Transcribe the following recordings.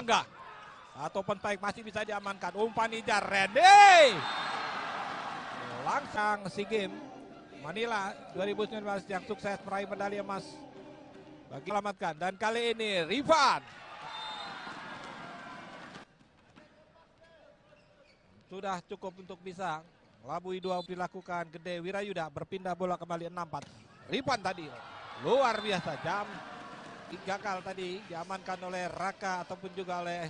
Angga. Satu open spike masih bisa diamankan. Umpan Nijar, Randy. Langsung SEA Games Manila 2019 yang sukses meraih medali emas. Bagi selamatkan. Dan kali ini Rifan. Sudah cukup untuk bisa melabui dua dilakukan. Gede Wirayuda berpindah bola kembali 6-4. Rifan tadi luar biasa, jam gagal tadi diamankan oleh Raka ataupun juga oleh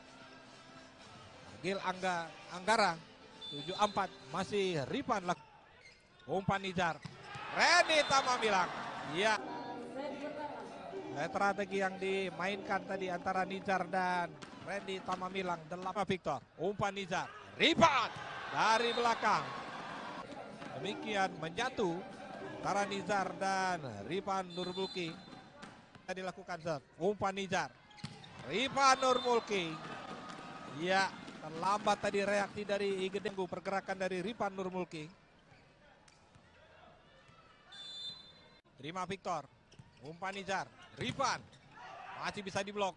Gil Anggara. 7-4 masih Rifan. Umpan Nijar, Randy Tamamilang. Ya, strategi yang dimainkan tadi antara Nijar dan Randy Tamamilang. 8 Victor. Umpan Nijar, Rifan dari belakang. Demikian menyatu antara Nizar dan Rifan Nurmulki. Dilakukan set. Umpan Nijar, Rifan Nurmulki. Ya, terlambat tadi reaksi dari Igedenggu, pergerakan dari Rifan Nurmulki. Terima Victor. Umpan Nijar, Rifan masih bisa diblok.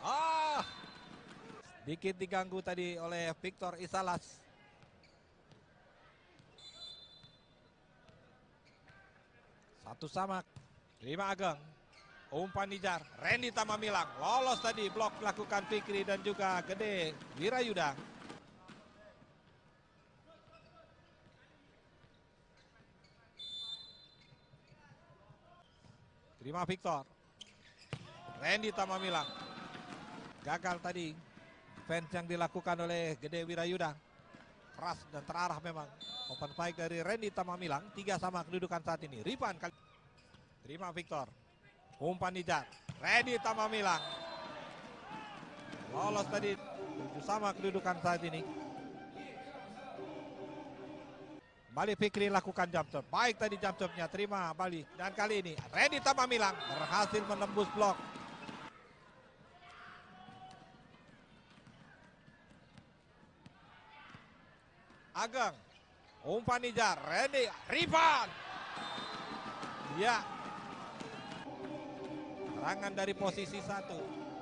Sedikit diganggu tadi oleh Victor Isalas. Satu sama. Terima Ageng. Umpan Nijar, Randy Tamamilang. Lolos tadi, blok melakukan Fikri dan juga Gede Wirayuda. Terima Victor. Randy Tamamilang. Gagal tadi defense yang dilakukan oleh Gede Wirayuda. Keras dan terarah memang. Open spike dari Randy Tamamilang. 3 sama kedudukan saat ini. Rifan kali. Terima Victor. Umpan Nijar, Randy Tamamilang. Lolos tadi. 7 sama kedudukan saat ini. Kembali Fikri lakukan jump shot. Baik tadi jump shotnya, terima Bali. Dan kali ini Randy Tamamilang berhasil menembus blok. Ageng. Umpan Nijar, Randy, Rifan. Ya. Serangan dari posisi 1.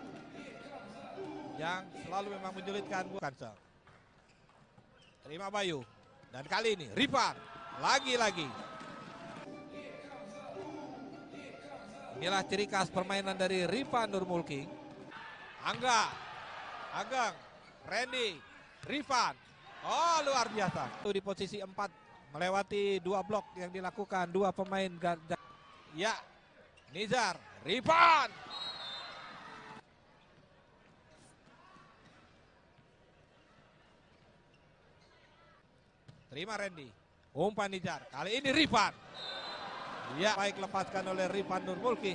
Yang selalu memang menyulitkan bukan sel. Terima Bayu. Dan kali ini Rifan lagi-lagi. Inilah ciri khas permainan dari Rifan Nurmulki. Angga, Ageng, Randy, Rifan. Oh, luar biasa. Itu di posisi 4 melewati 2 blok yang dilakukan 2 pemain. Ya, Nizar, Rifan. Terima Randy. Umpan Nijar. Kali ini Rifan. Ya, baik lepaskan oleh Rifan Nurmulki.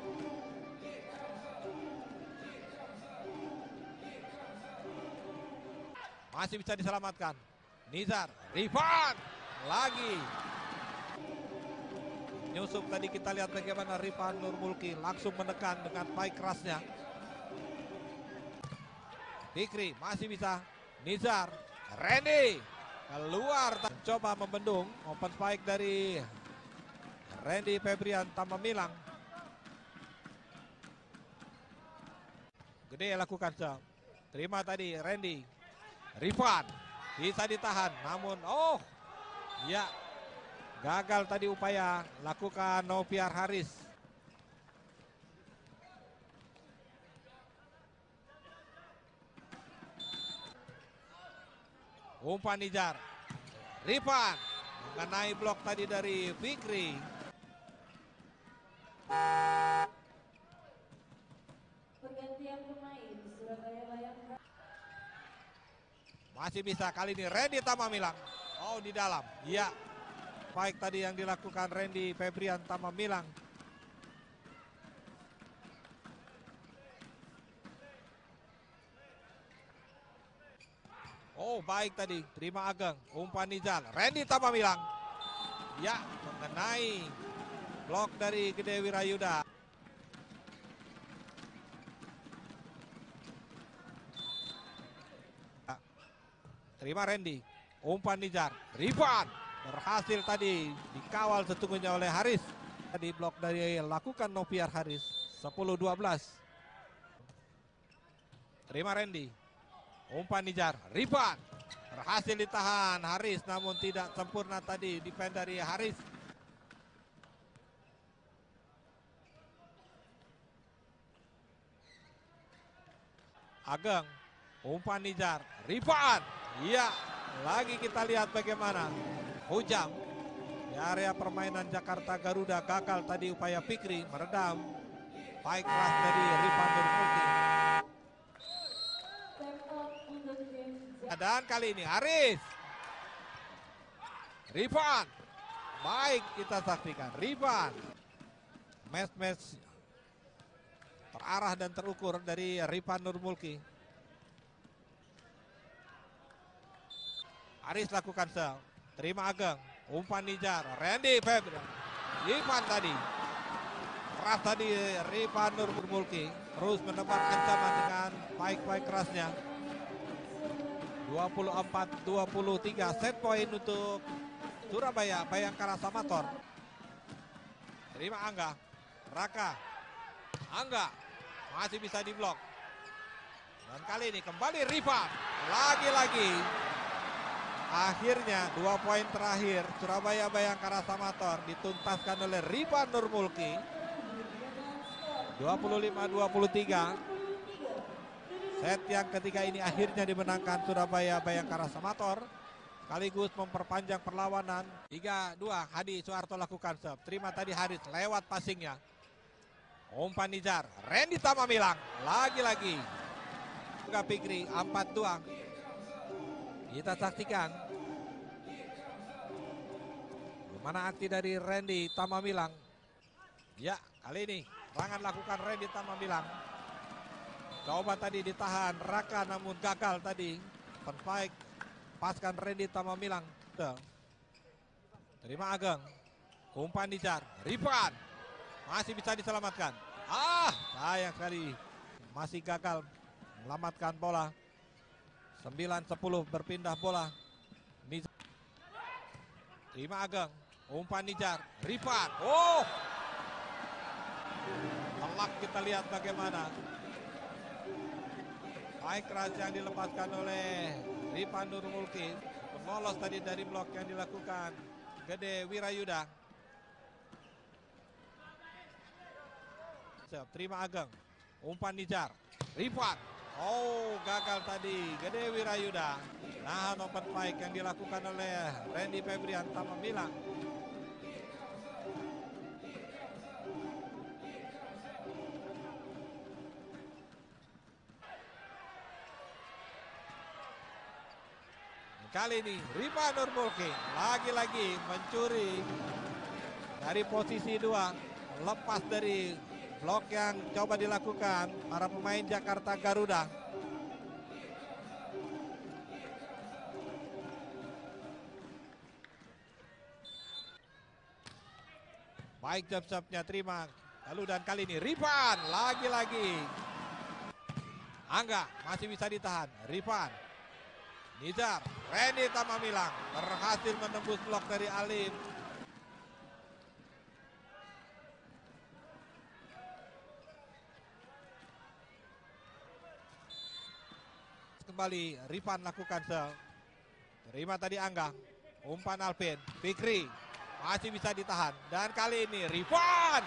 Masih bisa diselamatkan. Nizar, Rifan. Lagi. Nyusup tadi kita lihat bagaimana Rifan Nurmulki langsung menekan dengan baik kerasnya. Fikri masih bisa. Nizar, Randy. Keluar, coba membendung open spike dari Randy Febrian Tamamilang. Gede lakukan jump. Terima tadi Randy. Rifan bisa ditahan, namun ya gagal tadi upaya lakukan Noviar Haris. Umpan Nijar, Rifan mengenai blok tadi dari Fikri. Pergantian pemain Surabaya Bayangkara. Masih bisa kali ini Randy Tamamilang. Oh, di dalam. Ya, baik tadi yang dilakukan Randy Febrian Tamamilang. Oh, baik tadi. Terima Ageng. Umpan Nizar. Randy Tamamilang. Ya, mengenai blok dari Gede Wirayuda. Terima Randy. Umpan Nizar. Rifan. Berhasil tadi dikawal sesungguhnya oleh Haris. Tadi blok dari lakukan Noviar Haris. 10-12. Terima Randy. Umpan Nijar. Rifan. Berhasil ditahan Haris, namun tidak sempurna tadi defend dari Haris. Ageng. Umpan Nijar. Rifan. Iya. Lagi kita lihat bagaimana. Hujam. Di area permainan Jakarta Garuda gagal tadi upaya Fikri meredam. Baik keras dari Rifan Nurmulki. Dan kali ini Haris. Rifan. Baik kita saksikan. Rifan. Match terarah dan terukur dari Rifan Nurmulki. Haris lakukan sel. Terima Ageng. Umpan Nijar. Randy Febrian. Rifan tadi. Keras tadi Rifan Nurmulki. Terus menebar ancaman dengan baik-baik kerasnya. 24-23 set point untuk Surabaya Bayangkara Samator. Terima Angga. Raka. Angga masih bisa diblok. Dan kali ini kembali Rifan. Lagi-lagi. Akhirnya 2 poin terakhir Surabaya Bayangkara Samator dituntaskan oleh Rifan Nurmulki. 25-23. Set yang ketiga ini akhirnya dimenangkan Surabaya Bayangkara Samator. Sekaligus memperpanjang perlawanan. 3-2 Hadi Soeharto lakukan serve. Terima tadi Haris lewat passingnya. Umpan Nijar. Randy Tamamilang. Lagi-lagi. Fikri 4-2. Kita saksikan. Mana aksi dari Randy Tamamilang. Ya kali ini serangan lakukan Randy Tamamilang. Coba tadi ditahan Raka namun gagal tadi. Penfaik paskan Randy Tamamilang. Terima Ageng. Umpan Nijar. Rifan. Masih bisa diselamatkan. Sayang sekali. Masih gagal melamatkan bola. 9-10 berpindah bola. Nijar. Terima Ageng. Umpan Nijar. Rifan. Telak kita lihat bagaimana. Baik keras yang dilepaskan oleh Rifan Nurmulki. Lolos tadi dari blok yang dilakukan Gede Wirayuda. Terima Ageng. Umpan Nijar. Rifan. Gagal tadi Gede Wirayuda. Nahan open fight yang dilakukan oleh Randy Febrian Tamamilang. Kali ini Rifan Nurmulki lagi-lagi mencuri dari posisi 2. Lepas dari blok yang coba dilakukan para pemain Jakarta Garuda. Baik jab-jabnya terima. Lalu dan kali ini Rifan lagi-lagi. Angga masih bisa ditahan. Rifan. Nijar. Randy Tamamilang berhasil menembus blok dari Alim. Kembali Rifan lakukan sel. Terima tadi Angga. Umpan Alvin. Fikri masih bisa ditahan. Dan kali ini Rifan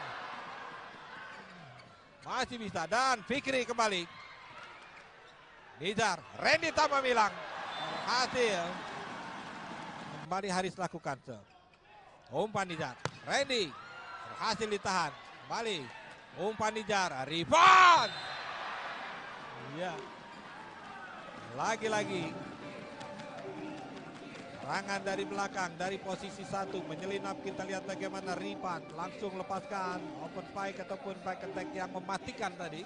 masih bisa. Dan Fikri kembali. Nijar. Randy Tamamilang berhasil. Kembali Haris lakukan sel. Umpan Nijar. Randy berhasil ditahan. Kembali. Umpan Nijar. Rifan. Iya. Lagi-lagi serangan dari belakang dari posisi 1 menyelinap. Kita lihat bagaimana Rifan langsung lepaskan open spike ataupun back attack yang mematikan tadi.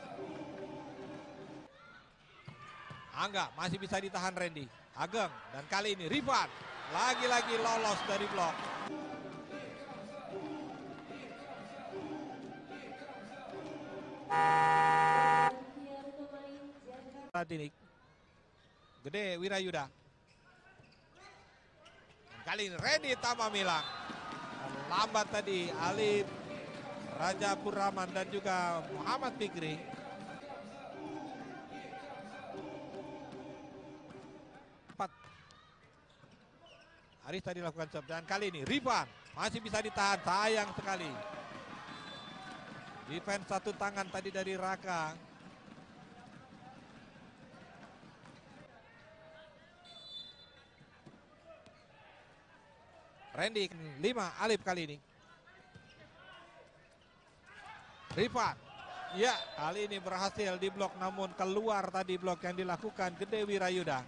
Angga masih bisa ditahan Randy. Ageng dan kali ini Rifan lagi-lagi lolos dari blok. Saat ini Gede Wirayuda. Kali ini Randy Tamamilang. Lambat tadi Alif, Raja Puraman dan juga Muhammad Fikri. Arista dilakukan serve dan kali ini Rifan masih bisa ditahan, sayang sekali. Defense satu tangan tadi dari Raka. Randy 5 Alif kali ini. Rifan, ya kali ini berhasil diblok namun keluar tadi blok yang dilakukan Gede Wirayuda.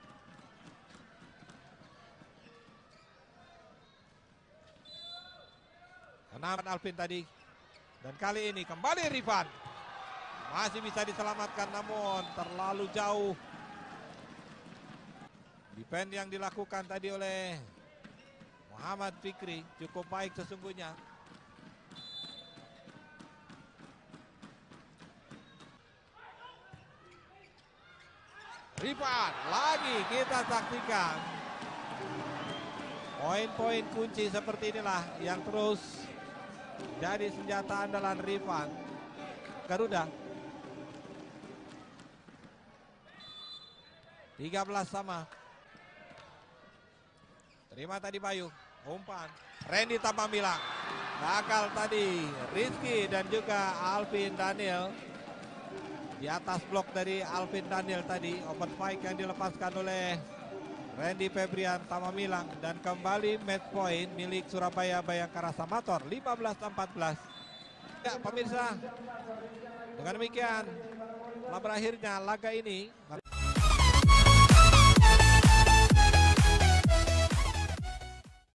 Kenaman Alvin tadi. Dan kali ini kembali Rifan. Masih bisa diselamatkan namun terlalu jauh. Defense yang dilakukan tadi oleh Muhammad Fikri cukup baik sesungguhnya. Rifan lagi kita saksikan. Poin-poin kunci seperti inilah yang terus jadi senjata andalan Rifan Garuda. 13 sama. Terima tadi Bayu. Umpan. Randy Tamamilang. Gagal tadi Rizky dan juga Alvin Daniel. Di atas blok dari Alvin Daniel tadi. Open spike yang dilepaskan oleh Randy Febrian Tamamilang. Dan kembali match point milik Surabaya Bayangkara Samator 15-14. Ya pemirsa, dengan demikian telah berakhirnya laga ini.